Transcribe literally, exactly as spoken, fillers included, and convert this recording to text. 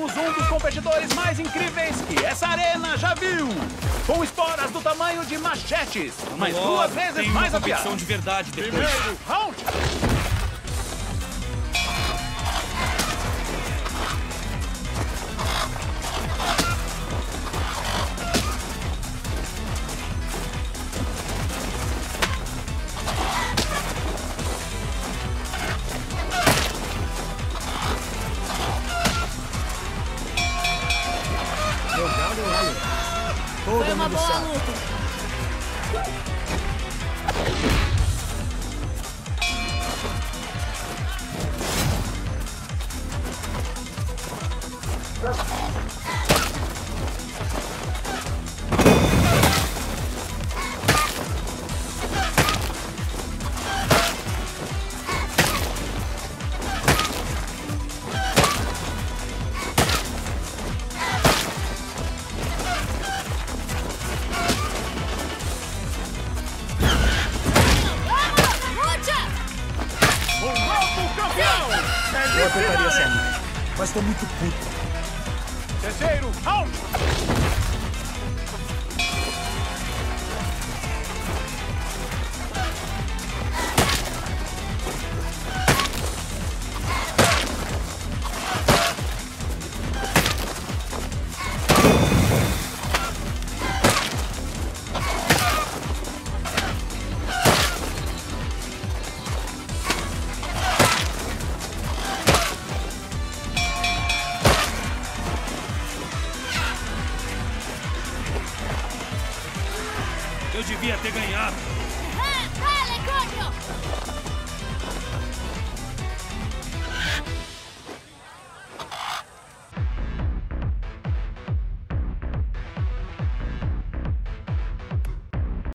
temos um dos competidores mais incríveis que essa arena já viu. Com esporas do tamanho de machetes, mas Logo, duas vezes tem mais uma afiadas. competição de verdade depois. Primeiro round. Foi uma boa luta. Eu apertaria essa mão, mas tô muito puto. Terceiro round. Eu devia ter ganhado.